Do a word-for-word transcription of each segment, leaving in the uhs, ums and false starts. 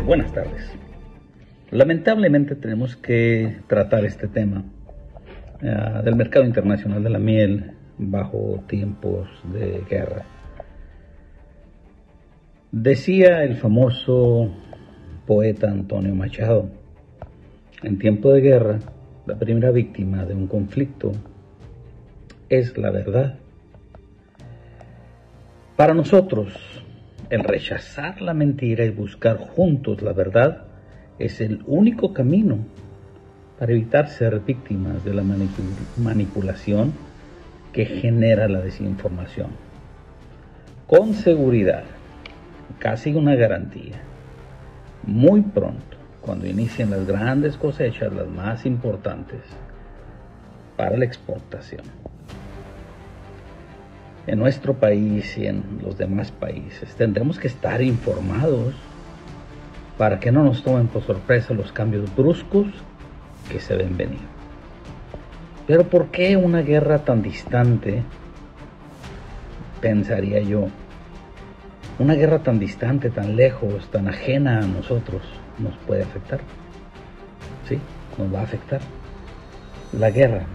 Buenas tardes. Lamentablemente tenemos que tratar este tema uh, del mercado internacional de la miel bajo tiempos de guerra. Decía el famoso poeta Antonio Machado: en tiempo de guerra, la primera víctima de un conflicto es la verdad. Para nosotros, el rechazar la mentira y buscar juntos la verdad es el único camino para evitar ser víctimas de la manipulación que genera la desinformación. Con seguridad, casi una garantía, muy pronto, cuando inicien las grandes cosechas, las más importantes para la exportación, en nuestro país y en los demás países, tendremos que estar informados para que no nos tomen por sorpresa los cambios bruscos que se ven venir. Pero ¿por qué una guerra tan distante, pensaría yo, una guerra tan distante, tan lejos, tan ajena a nosotros, nos puede afectar? Sí, nos va a afectar. La guerra.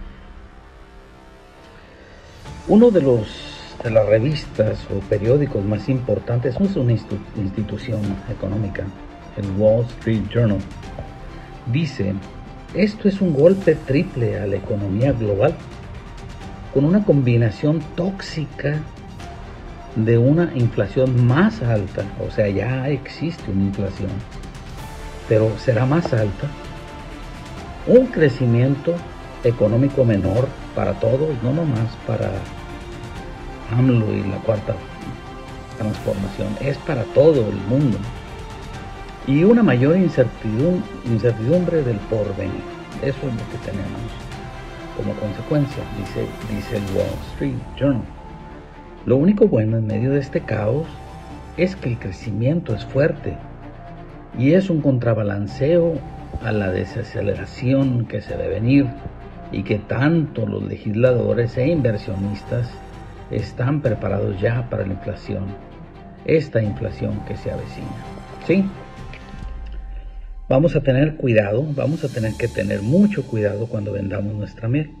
Uno de los de las revistas o periódicos más importantes es una institución económica, el Wall Street Journal. Dice: esto es un golpe triple a la economía global, con una combinación tóxica de una inflación más alta, o sea, ya existe una inflación, pero será más alta, un crecimiento económico menor para todos, no nomás para AMLO y la cuarta transformación, es para todo el mundo, y una mayor incertidumbre, incertidumbre del porvenir. Eso es lo que tenemos como consecuencia, dice, dice el Wall Street Journal. Lo único bueno en medio de este caos es que el crecimiento es fuerte y es un contrabalanceo a la desaceleración que se ve venir, y que tanto los legisladores e inversionistas están preparados ya para la inflación, esta inflación que se avecina. Sí, vamos a tener cuidado, vamos a tener que tener mucho cuidado cuando vendamos nuestra miel,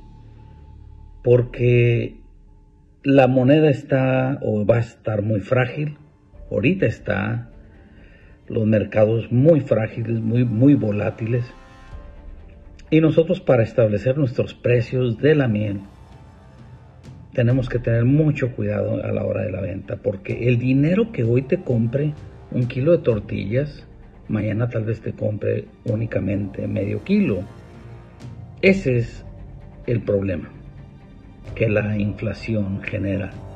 porque la moneda está o va a estar muy frágil. Ahorita está los mercados muy frágiles, muy, muy volátiles, y nosotros, para establecer nuestros precios de la miel, tenemos que tener mucho cuidado a la hora de la venta, porque el dinero que hoy te compre un kilo de tortillas, mañana tal vez te compre únicamente medio kilo. Ese es el problema que la inflación genera